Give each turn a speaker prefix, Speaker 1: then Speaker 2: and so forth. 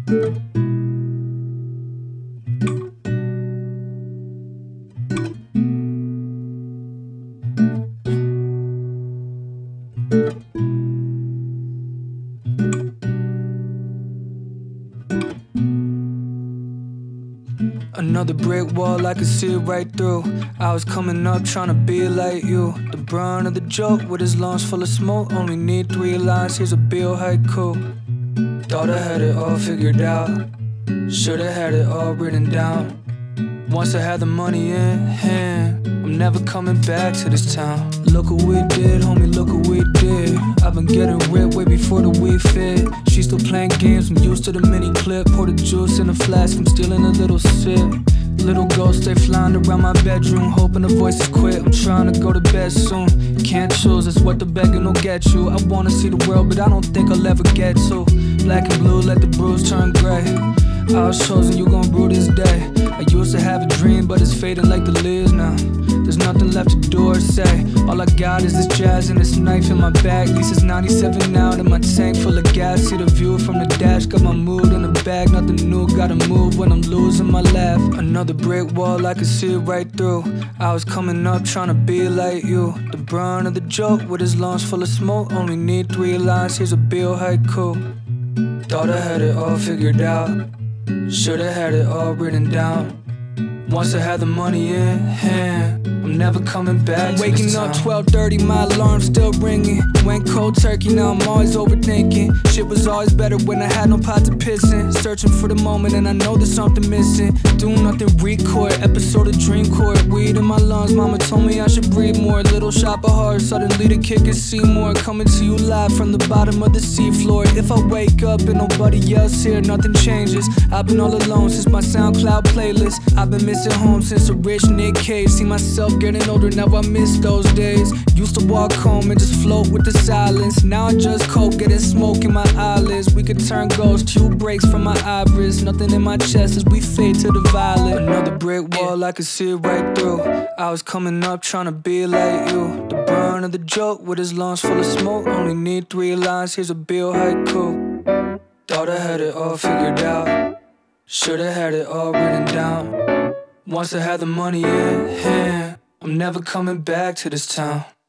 Speaker 1: Another brick wall, I could see it right through. I was coming up trying to be like you. The brunt of the joke with his lungs full of smoke. Only need 3 lines, here's a Beal haiku. Thought I had it all figured out. Should've had it all written down. Once I had the money in hand, I'm never coming back to this town. Look what we did, homie, look what we did. I've been getting ripped way before the weed fit. She's still playing games, I'm used to the mini clip. Pour the juice in a flask, I'm stealing a little sip. Little ghosts, they flying around my bedroom, hoping the voices quit. I'm trying to go to bed soon. Can't choose, it's what the begging will get you. I wanna see the world, but I don't think I'll ever get to. Black and blue, let the bruise turn gray. I was chosen, you gon' rue this day. I used to have a dream, but it's fading like the leaves now. There's nothing left to do or say. All I got is this jazz and this knife in my bag. At least it's 97 out in my tank full of gas. See the view from the dash, got my mood in the bag. Nothing new, gotta move when I'm losing my laugh. Another brick wall, I could see it right through. I was coming up trying to be like you. The brunt of the joke with his lungs full of smoke. Only need 3 lines, here's a Beal haiku. Thought I had it all figured out. Should've had it all written down. Once I had the money in hand, I'm never coming back. I'm waking up 12:30, my alarm's still ringing. Went cold turkey, now I'm always overthinking. Shit was always better when I had no pot to piss in. Searching for the moment and I know there's something missing. Doing nothing, record, episode of Dream Court. Weed in my lungs, mama told me I should breathe more. Little shop of heart, suddenly the kick is Seymour. Coming to you live from the bottom of the seafloor. If I wake up and nobody else here, nothing changes. I've been all alone since my SoundCloud playlist. I've been missing home since a rich Nick Cave. See myself getting older, now I miss those days. Used to walk home and just float with the silence. Now I just cope, getting smoke in my eyelids. We could turn ghosts, 2 breaks from my iris. Nothing in my chest as we fade to the violet. Another brick wall, I could see it right through. I was coming up trying to be like you. The brunt of the joke with his lungs full of smoke. Only need 3 lines, here's a Beal haiku. Thought I had it all figured out. Should've had it all written down. Once I had the money in hand, I'm never coming back to this town.